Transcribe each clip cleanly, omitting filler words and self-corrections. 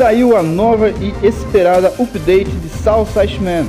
saiu a nova e esperada update de Soul Sashman.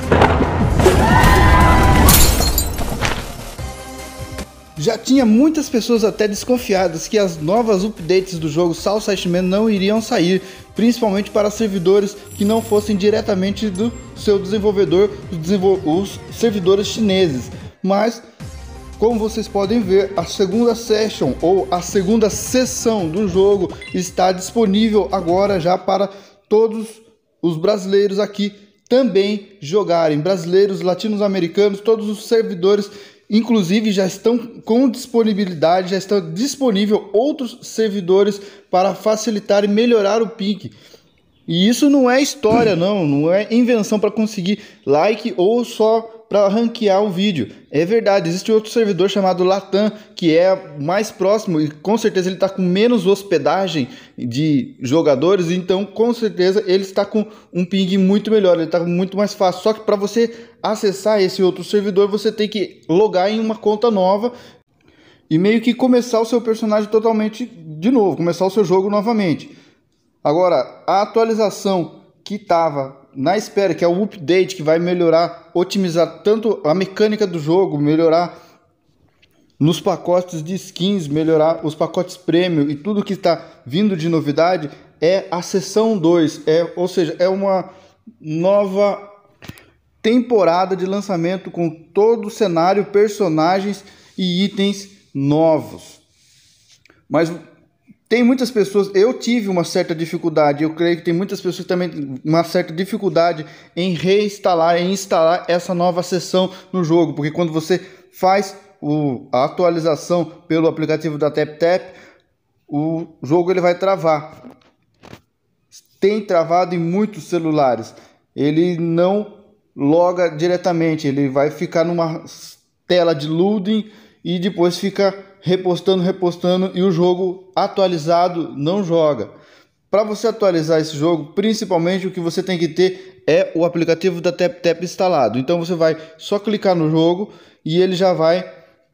Já tinha muitas pessoas até desconfiadas que as novas updates do jogo Soul Sashman não iriam sair, principalmente para servidores que não fossem diretamente do seu desenvolvedor, os servidores chineses. Mas, como vocês podem ver, a segunda session ou a segunda sessão do jogo está disponível agora já para todos os brasileiros aqui também jogarem. Brasileiros, latino-americanos, todos os servidores, inclusive, já estão com disponibilidade, já estão disponível outros servidores para facilitar e melhorar o ping. E isso não é história, não é invenção para conseguir like ou só para ranquear o vídeo. É verdade, existe outro servidor chamado Latam, que é mais próximo e com certeza ele está com menos hospedagem de jogadores, então com certeza ele está com um ping muito melhor, ele está muito mais fácil. Só que para você acessar esse outro servidor, você tem que logar em uma conta nova e meio que começar o seu personagem totalmente de novo, começar o seu jogo novamente. Agora, a atualização que estava na espera, que é o update que vai melhorar, otimizar tanto a mecânica do jogo, melhorar nos pacotes de skins, melhorar os pacotes premium e tudo que está vindo de novidade, é a seção 2, ou seja, é uma nova temporada de lançamento com todo o cenário, personagens e itens novos. Mas tem muitas pessoas, eu tive uma certa dificuldade, eu creio que tem muitas pessoas também uma certa dificuldade em reinstalar, em instalar essa nova seção no jogo, porque quando você faz a atualização pelo aplicativo da TapTap, o jogo ele vai travar. Tem travado em muitos celulares, ele não loga diretamente, ele vai ficar numa tela de loading e depois fica repostando e o jogo atualizado não joga. Para você atualizar esse jogo, principalmente o que você tem que ter é o aplicativo da TapTap instalado. Então você vai só clicar no jogo e ele já vai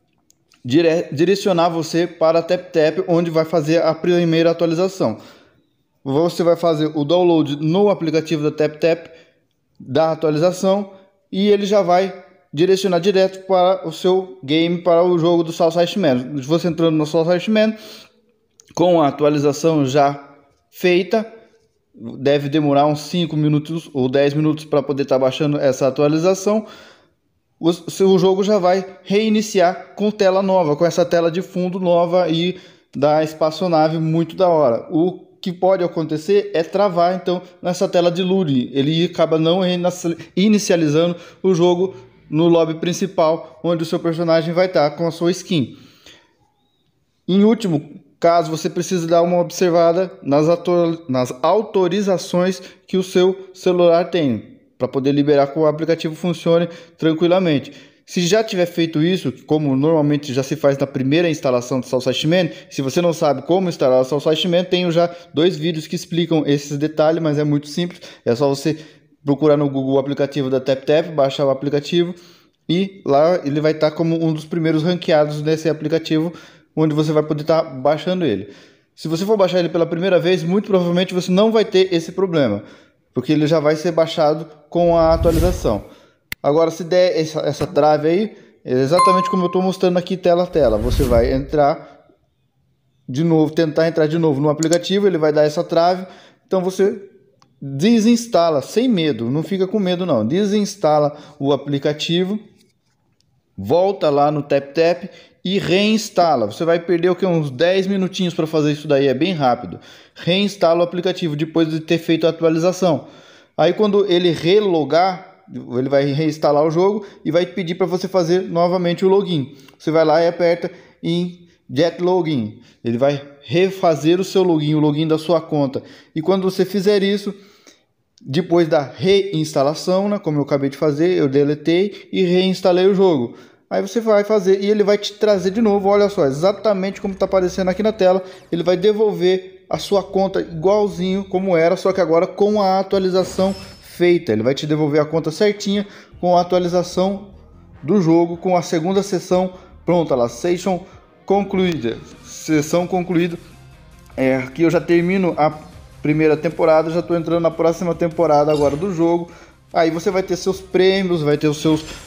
direcionar você para a TapTap, onde vai fazer a primeira atualização. Você vai fazer o download no aplicativo da TapTap da atualização e ele já vai direcionar direto para o seu game, para o jogo do Soul Sashman. Você entrando no Soul Sashman, com a atualização já feita, deve demorar uns 5 minutos ou 10 minutos para poder estar baixando essa atualização. O seu jogo já vai reiniciar com tela nova, com essa tela de fundo nova e da espaçonave muito da hora. O que pode acontecer é travar então nessa tela de loading, ele acaba não inicializando o jogo no lobby principal, onde o seu personagem vai estar com a sua skin. Em último caso, você precisa dar uma observada nas autorizações que o seu celular tem, para poder liberar que o aplicativo funcione tranquilamente. Se já tiver feito isso, como normalmente já se faz na primeira instalação do Soul Sashman, se você não sabe como instalar o Soul Sashman, tenho já 2 vídeos que explicam esses detalhes, mas é muito simples, é só você procurar no Google o aplicativo da TapTap, baixar o aplicativo e lá ele vai estar como um dos primeiros ranqueados nesse aplicativo, onde você vai poder estar baixando ele. Se você for baixar ele pela primeira vez, muito provavelmente você não vai ter esse problema, porque ele já vai ser baixado com a atualização. Agora, se der essa trave aí, é exatamente como eu estou mostrando aqui tela a tela. Você vai entrar de novo, tentar entrar de novo no aplicativo, ele vai dar essa trave, então você desinstala sem medo, não fica com medo não, desinstala o aplicativo, volta lá no TapTap e reinstala. Você vai perder o que, uns 10 minutinhos para fazer isso daí, é bem rápido. Reinstala o aplicativo depois de ter feito a atualização. Aí quando ele relogar, ele vai reinstalar o jogo e vai pedir para você fazer novamente o login. Você vai lá e aperta em Get Login. Ele vai refazer o seu login, o login da sua conta. E quando você fizer isso, depois da reinstalação, né, como eu acabei de fazer, eu deletei e reinstalei o jogo. Aí você vai fazer e ele vai te trazer de novo, olha só, exatamente como está aparecendo aqui na tela. Ele vai devolver a sua conta igualzinho como era, só que agora com a atualização feita. Ele vai te devolver a conta certinha com a atualização do jogo, com a segunda sessão pronta lá, sessão concluída. Aqui eu já termino a primeira temporada, já estou entrando na próxima temporada agora do jogo. Aí você vai ter seus prêmios, vai ter os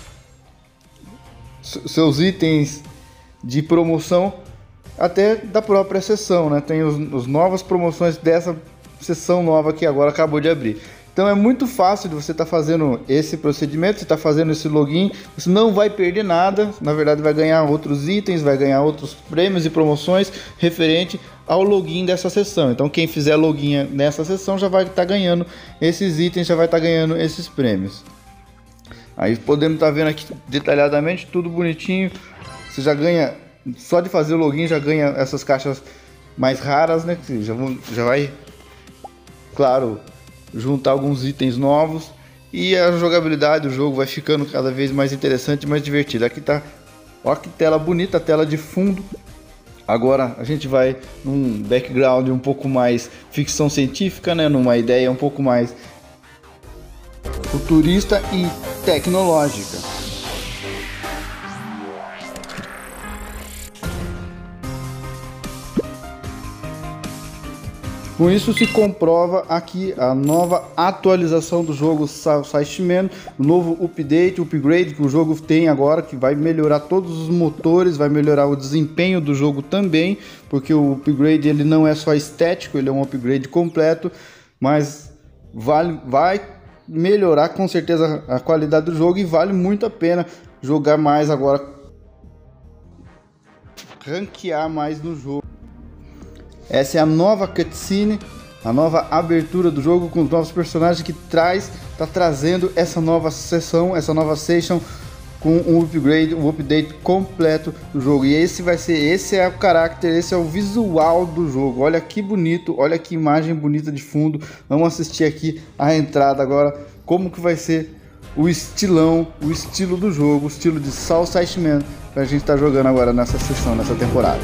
seus itens de promoção até da própria sessão, né? Tem as novas promoções dessa sessão nova que agora acabou de abrir. Então é muito fácil de você estar fazendo esse procedimento, você está fazendo esse login, você não vai perder nada, na verdade vai ganhar outros itens, vai ganhar outros prêmios e promoções referente ao login dessa sessão. Então quem fizer login nessa sessão já vai estar ganhando esses itens, já vai estar ganhando esses prêmios. Aí podemos estar vendo aqui detalhadamente, tudo bonitinho. Você já ganha, só de fazer o login já ganha essas caixas mais raras, né? Que já vai, claro, juntar alguns itens novos. E a jogabilidade do jogo vai ficando cada vez mais interessante e mais divertida. Aqui tá, ó que tela bonita, a tela de fundo. Agora a gente vai num background um pouco mais ficção científica, né? Numa ideia um pouco mais futurista e tecnológica. Com isso se comprova aqui a nova atualização do jogo Southside, o novo upgrade que o jogo tem agora, que vai melhorar todos os motores, vai melhorar o desempenho do jogo também, porque o upgrade ele não é só estético, ele é um upgrade completo, mas vai melhorar com certeza a qualidade do jogo e vale muito a pena jogar mais agora, ranquear mais no jogo. Essa é a nova cutscene, a nova abertura do jogo com os novos personagens que tá trazendo essa nova sessão, essa nova session com um upgrade, um update completo do jogo. E esse é o caráter, esse é o visual do jogo. Olha que bonito, olha que imagem bonita de fundo. Vamos assistir aqui a entrada agora, como que vai ser o estilão, o estilo do jogo, o estilo de Southside pra gente estar jogando agora nessa sessão, nessa temporada.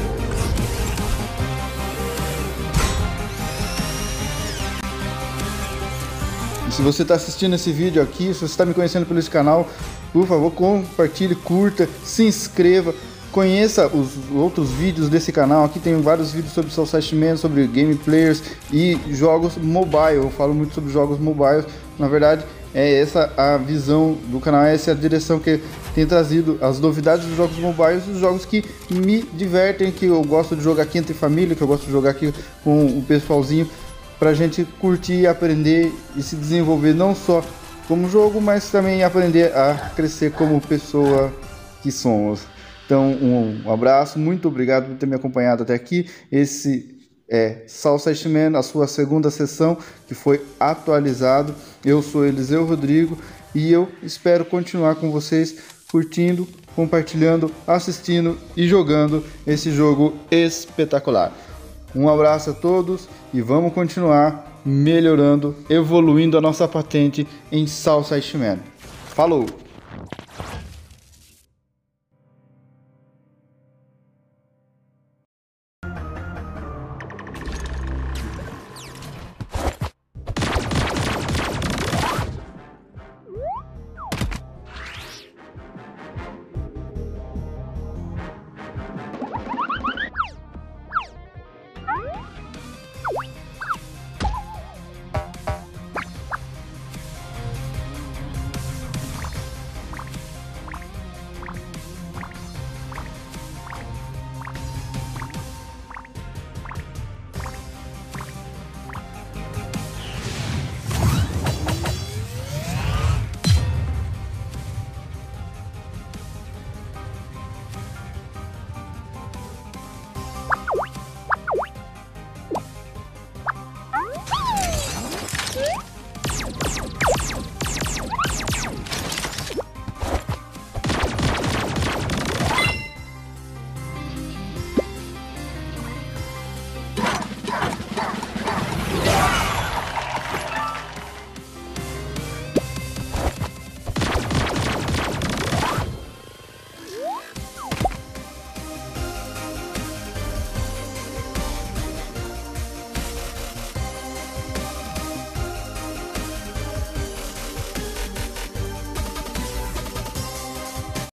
Se você está assistindo esse vídeo aqui, se você está me conhecendo pelo esse canal, por favor, compartilhe, curta, se inscreva, conheça os outros vídeos desse canal. Aqui tem vários vídeos sobre Southside, sobre gameplayers e jogos mobile. Eu falo muito sobre jogos mobile. Na verdade, é essa a visão do canal, essa é a direção que tem trazido as novidades dos jogos mobiles, os jogos que me divertem, que eu gosto de jogar aqui entre família, que eu gosto de jogar aqui com o pessoalzinho, pra gente curtir, aprender e se desenvolver não só como jogo, mas também aprender a crescer como pessoa que somos. Então, um abraço, muito obrigado por ter me acompanhado até aqui. Esse é Southside, a sua segunda sessão que foi atualizado. Eu sou Eliseu Rodrigo e eu espero continuar com vocês curtindo, compartilhando, assistindo e jogando esse jogo espetacular. Um abraço a todos e vamos continuar melhorando, evoluindo a nossa patente em Southside. Falou!